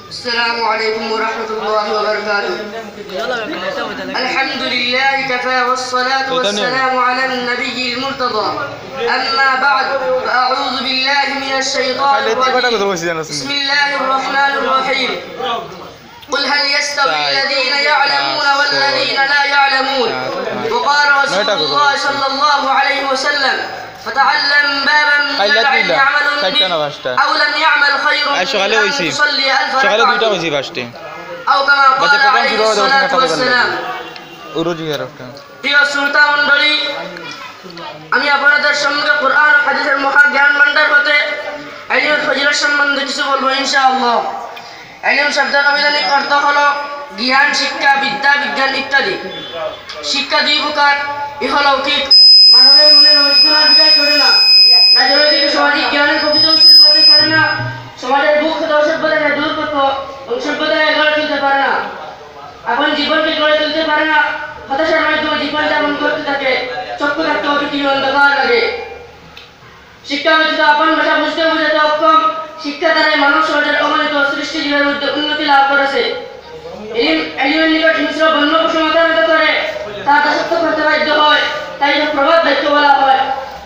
السلام عليكم ورحمة الله وبركاته. الحمد لله كفى والصلاة والسلام على النبي المرتضى. أما بعد فأعوذ بالله من الشيطان الرجيم. بسم الله الرحمن الرحيم. قل هل يستوي الذين يعلمون والذين لا يعلمون. وقال رسول الله صلى الله عليه وسلم فتعلم بابا من العلم يعمل به أو لم يعمل خير من أن تصلي ألف ركعة أو كما قال عليه الصلاة والسلام. প্রিয় শ্রোতা মণ্ডলী, আমি আপনাদের সঙ্গে কোরআন ও হাদিসের মহা জ্ঞান ভান্ডার হতে ইলমের ফজিলত সম্বন্ধে কিছু বলবো ইনশাআল্লাহ। ইলম শব্দের আবিধানিক অর্থ হলো জ্ঞান, শিক্ষা, বিদ্যা, বিজ্ঞান ইত্যাদি। শিক্ষা দুই প্রকার, ইহলৌকিক, মানবের মনে রচনার বিকাশ করে না, রাজনৈতিক সামাজিক জ্ঞানের প্রকৃত হতে পারে না, সমাজের বুক হতে অসভ্যতাকে দূর করতে সভ্যতাকে গড়ে তুলতে পারে না, আপন জীবনকে গড়ে তুলতে পারে না, হতাশার মাধ্যমে জীবন যাপন করতে থাকে, চক্ষু থাকতে পৃথিবী অন্ধকার লাগে। শিক্ষা ব্যতীত আপন ভাষা বুঝতে বোঝাতে অক্ষম, শিক্ষা দ্বারাই মানব সমাজের অগণিত সৃষ্টি জীবের মধ্যে উন্নতি লাভ করেছে। ইলমের নিকট হিংস্র বন্য পশু মাতানত করে তার দাসত্ব করতে বাধ্য হয়, তাই প্রভাব দায়িত্ব বলা হয়।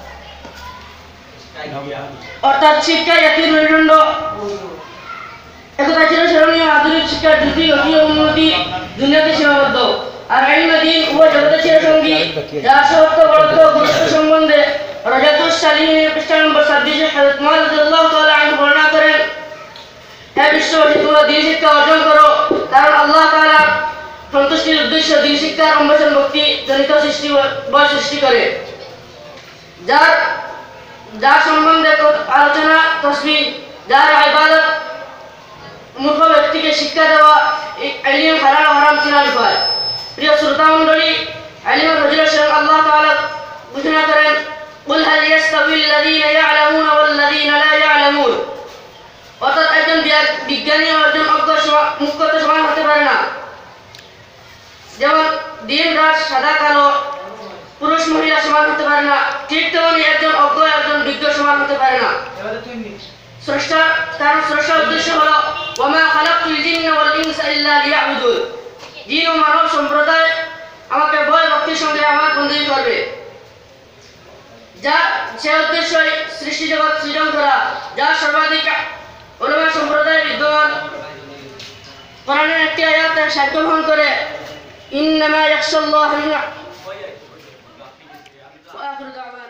অর্থাৎ শিক্ষা জাতির মেরুদণ্ড। একথা চিরস্মরণীয় আধুনিক শিক্ষার দ্রুতি অতি উন্নতি দুনিয়াতে সীমাবদ্ধ। আর ইলমে দ্বীন উভয় জগতের চিরসঙ্গী, যার সত্য বড়ত্ব গুরুত্ব সম্বন্ধে রাজাতুস সালিহিনের পৃষ্ঠা নম্বর 26 হযরত মুআয রাদিয়াল্লাহু তাআলা আনহু বর্ণনা করেন, হে বিশ্ববাসী, তোমরা দ্বীন শিক্ষা অর্জন করো, কারণ আল্লাহ তাআলা সন্তুষ্টির উদ্দেশ্য দ্বীন শিক্ষার অন্বেষণ ভক্তি জনিত সৃষ্টি করে। যার সম্বন্ধে আলোচনা তসবিহ, যার ইবাদত মূর্খ ব্যক্তিকে শিক্ষা দেওয়া, ইলম হালাল হারাম চিনার উপায়। প্রিয় শ্রোতা মণ্ডলী, ইলমের ফজিলত স্বয়ং আল্লাহ তাআলা ঘোষণা করেন, কুল হাল ইয়াস্তাউই আল্লাযীনা ইয়া'লামুনা ওয়াল্লাযীনা লা ইয়া'লামুন। অর্থাৎ একজন বিজ্ঞানী ও একজন অজ্ঞ মুখ্যত সমান হতে পারে না। যেমন দিন রাত সাদা কালো, পুরুষ মহিলা সমান হতে পারে না, ঠিক তেমনি একজন অজ্ঞ একজন বিজ্ঞ সমান হতে পারে না। স্রষ্টার উদ্দেশ্য হলো ওয়ামা খালাকতুল জিন্না ওয়াল ইনসা ইল্লা লিয়াবুদুন। জিন ও মানব সম্প্রদায় আমাকে ভয় ভক্তির সঙ্গে আমার বন্দী করবে। সে উদ্দেশ্যই সৃষ্টি জগৎ সৃজন করা, যা সর্বাধিক উলামা সম্প্রদায় বিদ্যমান। কোরআনের একটি আয়াত সাক্ষ্য বহন করে, ইন্নামা ইয়াখশাল্লাহ মিন ওয়া আখিরু দাওয়ানা।